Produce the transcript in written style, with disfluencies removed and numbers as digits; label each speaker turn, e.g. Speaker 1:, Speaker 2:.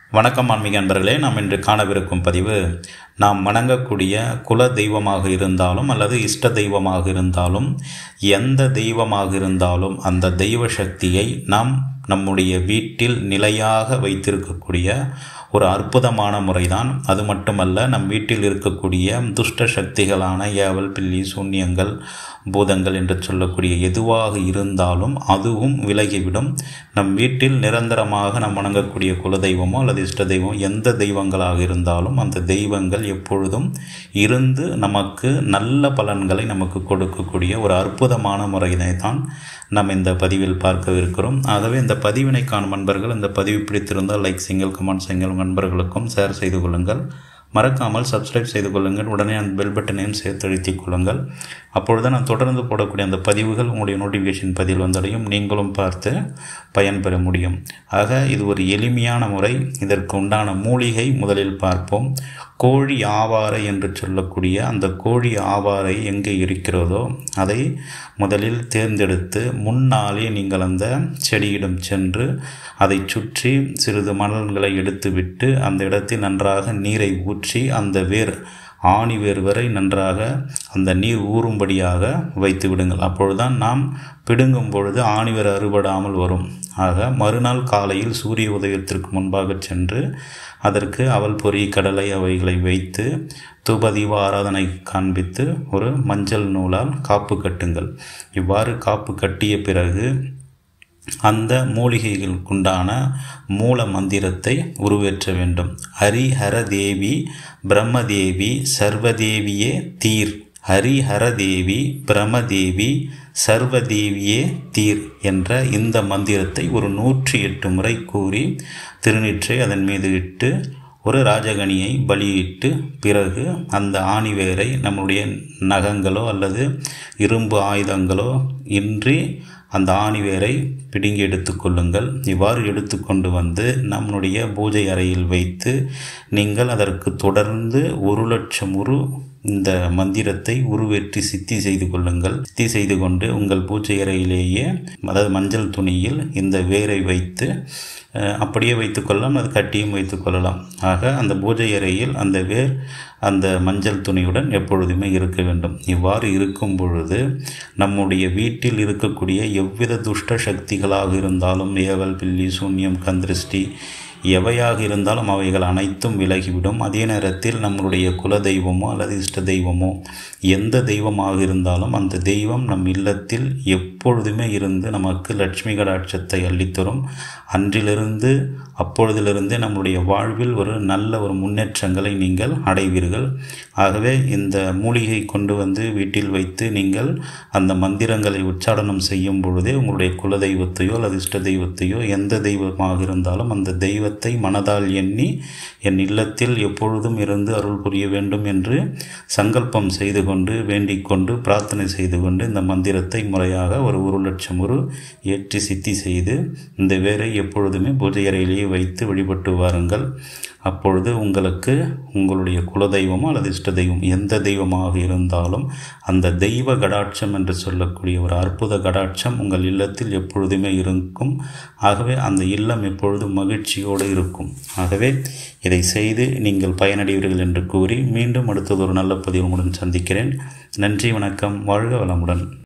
Speaker 1: வணக்கம் ஆன்மீக அன்பர்களே. நாம் இன்று காணவிருக்கும் பதிவு, நாம் வணங்கக்கூடிய குல தெய்வமாக இருந்தாலும் அல்லது இஷ்ட தெய்வமாக இருந்தாலும் எந்த தெய்வமாக இருந்தாலும் அந்த தெய்வ சக்தியை நாம் நம்முடைய வீட்டில் நிலையாக வைத்திருக்கக்கூடிய ஒரு அற்புதமான முறைதான். அது மட்டுமல்ல, நம் வீட்டில் இருக்கக்கூடிய துஷ்ட சக்திகளான ஏவல், பில்லி, சூன்யங்கள், பூதங்கள் என்று சொல்லக்கூடிய எதுவாக இருந்தாலும் அதுவும் விலகிவிடும். நம் வீட்டில் நிரந்தரமாக நாம் வணங்கக்கூடிய குலதெய்வமோ அல்லது இஷ்ட தெய்வம் எந்த தெய்வங்களாக இருந்தாலும் அந்த தெய்வங்கள் எப்பொழுதும் இருந்து நமக்கு நல்ல பலன்களை நமக்கு கொடுக்கக்கூடிய ஒரு அற்புதமான முறையினை தான் நாம் இந்த பதிவில் பார்க்கவிருக்கிறோம். ஆகவே இந்த பதிவினை காணும் நண்பர்கள் இந்த பதிவு பிடித்திருந்தால் லைக் செய்யுங்கள், கமெண்ட் செய்யுங்கள், நண்பர்களுக்கும் ஷேர் செய்து கொள்ளுங்கள். மறக்காமல் சப்ஸ்கிரைப் செய்து கொள்ளுங்கள். உடனே அந்த பெல் பட்டனையும் சேர்த்து அழுத்திக் கொள்ளுங்கள். அப்பொழுது நான் தொடர்ந்து போடக்கூடிய அந்த பதிவுகள் உங்களுடைய நோட்டிஃபிகேஷன் பதிவில் வந்தடையும், நீங்களும் பார்த்து பயன்பெற முடியும். ஆக இது ஒரு எளிமையான முறை. இதற்கு உண்டான மூலிகை முதலில் பார்ப்போம். கோழி ஆவாரை என்று சொல்லக்கூடிய அந்த கோழி ஆவாரை எங்கே இருக்கிறதோ அதை முதலில் தேர்ந்தெடுத்து முன்னாலே நீங்கள் அந்த செடியிடம் சென்று அதை சுற்றி சிறிது மணல்களை எடுத்துவிட்டு அந்த இடத்தில் நன்றாக நீரை ஊற்றி அந்த ஆணி வேர் வரை நன்றாக அந்த நீர் ஊறும்படியாக வைத்து விடுங்கள். அப்பொழுதுதான் நாம் பிடுங்கும் பொழுது ஆணிவேர் அறுபடாமல் வரும். ஆக மறுநாள் காலையில் சூரிய உதயத்திற்கு முன்பாக சென்று அதற்கு அவல் பொறி, கடலை அவைகளை வைத்து தூபதீப ஆராதனை காண்பித்து ஒரு மஞ்சள் நூலால் காப்பு கட்டுங்கள். இவ்வாறு காப்பு கட்டிய பிறகு அந்த மூலிகைகளுக்குண்டான மூல மந்திரத்தை உருவேற்ற வேண்டும். ஹரிஹர தேவி பிரம்மதேவி சர்வதேவியே தீர், ஹரிஹர தேவி பிரம்மதேவி சர்வதேவியே தீர் என்ற இந்த மந்திரத்தை ஒரு 108 முறை கூறி திருநீற்றை அதன் மீது இட்டு ஒரு ராஜகணியை பலியிட்டு பிறகு அந்த ஆணிவேரை நம்முடைய நகங்களோ அல்லது இரும்பு ஆயுதங்களோ இன்றி அந்த ஆணிவேரை பிடுங்கி எடுத்துக்கொள்ளுங்கள். இவ்வாறு எடுத்துக்கொண்டு வந்து நம்முடைய பூஜை அறையில் வைத்து நீங்கள் அதற்கு தொடர்ந்து 1,00,000 இந்த மந்திரத்தை உருவேற்றி சித்தி செய்து கொள்ளுங்கள். சித்தி செய்து கொண்டு உங்கள் பூஜை அறையிலேயே, அதாவது மஞ்சள் துணியில் இந்த வேரை வைத்து அப்படியே வைத்துக்கொள்ளலாம், அது கட்டியும் வைத்துக்கொள்ளலாம். ஆக அந்த பூஜை அறையில் அந்த வேர் அந்த மஞ்சள் துணியுடன் எப்பொழுதுமே இருக்க வேண்டும். இவ்வாறு இருக்கும் பொழுது நம்முடைய வீட்டில் இருக்கக்கூடிய எவ்வித துஷ்ட சக்திகளாக இருந்தாலும், ஏவல், பில்லி, சூன்யம், கந்திருஷ்டி எவையாக இருந்தாலும் அவைகள் அனைத்தும் விலகிவிடும். அதே நேரத்தில் நம்முடைய குல தெய்வமோ அல்லது இஷ்ட தெய்வமோ எந்த தெய்வமாக இருந்தாலும் அந்த தெய்வம் நம் இல்லத்தில் எப்பொழுதுமே இருந்து நமக்கு லட்சுமி கடாட்சத்தை அள்ளித்தரும். அன்றிலிருந்து அப்பொழுதிலிருந்து நம்முடைய வாழ்வில் ஒரு நல்ல ஒரு முன்னேற்றங்களை நீங்கள் அடைவீர்கள். ஆகவே இந்த மூலிகை கொண்டு வந்து வீட்டில் வைத்து நீங்கள் அந்த மந்திரங்களை உச்சாடனம் செய்யும் பொழுதே உங்களுடைய குல தெய்வத்தையோ அல்லது இஷ்ட தெய்வத்தையோ எந்த தெய்வமாக இருந்தாலும் அந்த தெய்வத்தை மனதால் எண்ணி என் இல்லத்தில் எப்பொழுதும் இருந்து அருள் புரிய வேண்டும் என்று சங்கல்பம் செய்து கொண்டு வேண்டிக் கொண்டு பிரார்த்தனை செய்து கொண்டு இந்த மந்திரத்தை முறையாக ஒரு 1,00,000 ஏற்றி சித்தி செய்து இந்த வேரை எப்பொழுதுமே பூஜை அறையிலேயே வைத்து வழிபட்டு வாருங்கள். அப்பொழுது உங்களுக்கு உங்களுடைய குலதெய்வமோ அல்லது இஷ்ட தெய்வம் எந்த தெய்வமாக இருந்தாலும் அந்த தெய்வ கடாட்சம் என்று சொல்லக்கூடிய ஒரு அற்புத கடாட்சம் உங்கள் இல்லத்தில் எப்பொழுதுமே இருக்கும். ஆகவே அந்த இல்லம் எப்பொழுதும் மகிழ்ச்சியோடு இருக்கும். ஆகவே இதை செய்து நீங்கள் பயனடைவீர்கள் என்று கூறி மீண்டும் அடுத்தது ஒரு நல்ல பதிவுடன் சந்திக்கிறேன். நன்றி, வணக்கம், வாழ்க வளமுடன்.